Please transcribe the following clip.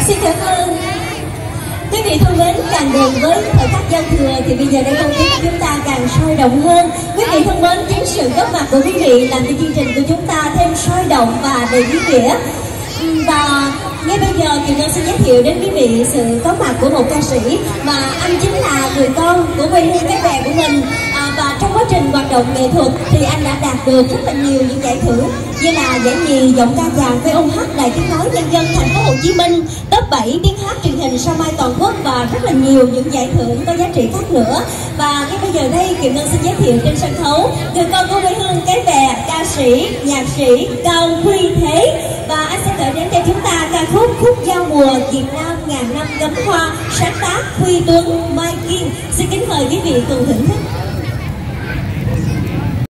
Xin cảm ơn quý vị thân mến. Càng gần với thời khắc giao thừa thì bây giờ đây không khí của chúng ta càng sôi động hơn. Quý vị thân mến, chính sự góp mặt của quý vị làm cho chương trình của chúng ta thêm sôi động và đầy ý nghĩa. Và ngay bây giờ Kiều Ngân xin giới thiệu đến quý vị sự có mặt của một ca sĩ mà anh chính là người con của quê hương Cái Bè của mình. Và trong quá trình hoạt động nghệ thuật thì anh đã đạt được rất là nhiều những giải thưởng như là giải nhì giọng ca vàng với ông hát Đài Tiếng Nói Nhân dân Thành phố Hồ Chí Minh, top 7 tiếng hát truyền hình sao mai toàn quốc và rất là nhiều những giải thưởng có giá trị khác nữa. Và ngay bây giờ đây Kiều Ngân xin giới thiệu trên sân khấu người con của quê hương Cái Bè, ca sĩ, nhạc sĩ Cao Huy Thế. Và anh sẽ gửi đến cho chúng ta ca khúc Khúc Giao Mùa Việt Nam Ngàn Năm Gấm Hoa, sáng tác Huy Tuấn, Mai Kiên. Xin kính mời quý vị cùng thưởng thức.